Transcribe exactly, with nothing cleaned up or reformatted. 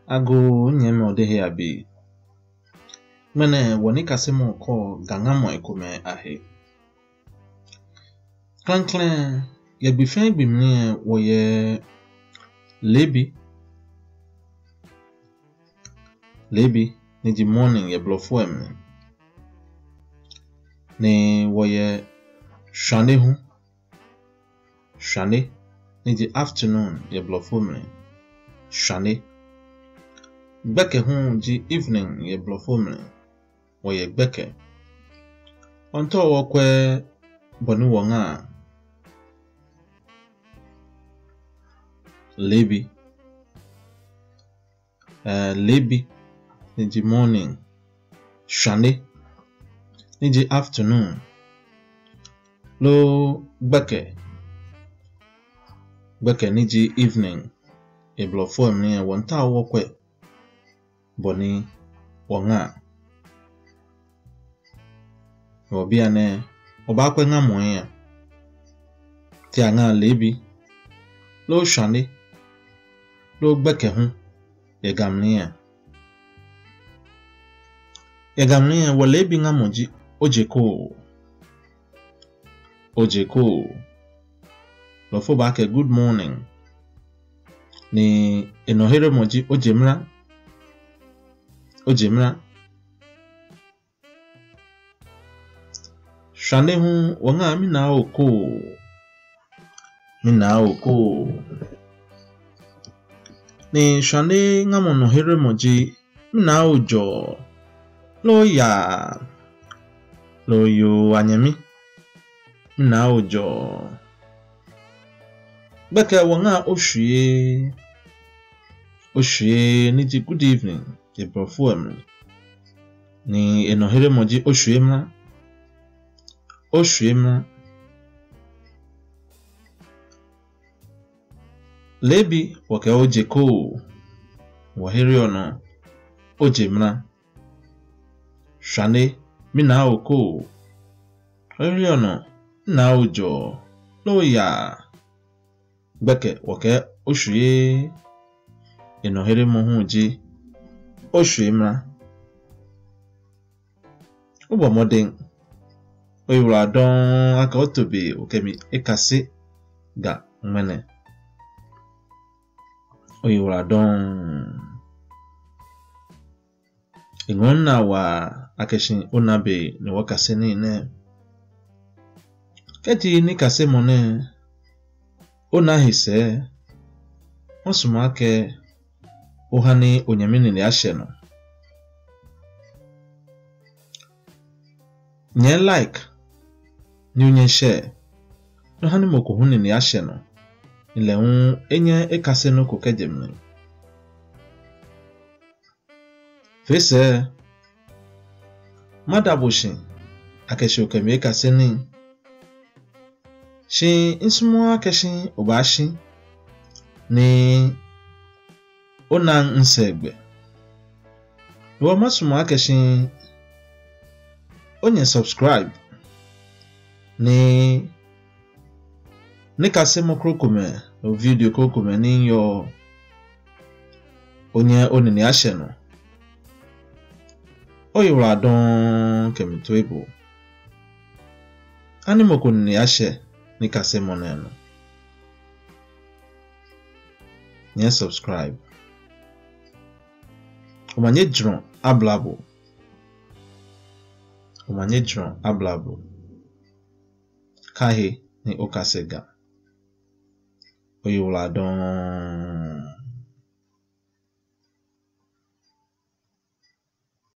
ago nyeme odehe abi. Mene woni kasemo ko Ŋamͻi Komɛi ahe. Clan clan ye bifen bimne wo ye Leebi. Leebi ni di morning ye blofo em. Ni wo ye Shwane hu. Shwane ni di afternoon ye blofo em. Shwane. Gbɛkɛ hu di evening ye blofo em. Wo ye Gbɛkɛ. Onto wo kwe bonu wonga Leebi. Uh, Leebi ni di morning. Shwane ni di afternoon. Lo Gbɛkɛ. Gbɛkɛ ni di evening. E blofo em ni wonta wo kwe boni wonga. Obi ane oba kwe Ŋamͻi ya. Ti anga Leebi. Lo Shwane. Lo Gbɛkɛ hu. Ye gamni ya. Ye gamni ya wo Leebi Ŋamͻi Ojekoo. Ojekoo. Lo fo ba ke good morning. Ni Amɛ Nͻheremͻ Ojemra. Ojemra. Shwane hu wonga Minaokoo. Minaokoo. Ni Shwane Amɛ Nͻheremͻ Minaojͻͻ. Lo ya. Lo yo anyami. Minaojͻͻ. Gbɛkɛ wonga Oshwiee. Oshwiee ni di good evening. Ye blofo em. Ni Amɛ Nͻheremͻ Oshwiemra. Oshwiemra. Leebi wake Ojekoo. Wahiri ono Ojemra. Shwane Minaokoo. Wahiri ono Minaojͻͻ. Lo ya. Gbɛkɛ wake Oshwiee. Amɛ Nͻheremͻ ji Oshwiemra. Ubo modern. Oyura don aka otobe okemi ekase ga mene. Oyura don ingonna wa akeshin onabe ni wakase ni ne. Keti ni kase mone ona hise osumake ohani onyamini ni asheno. Nye like Nyunye share. No hani moko huni ni asheno. Ile un enye ekase no kokejemne. Fese. Madaboshin. Akeshi okemi ekase ni. Shi insumo akeshi obashi. Ni ona nsegbe. Luwa masumo akeshi onye subscribe. Ni ni kase mokro kome o video ko kome ni yo onye oni ni asheno. Oyura don kemi toibo. Ani moko ni ashe ni kase moneno. Nye subscribe. Omanye dron ablabo. Omanye dron ablabo. Kahe ni okasega. Oyula don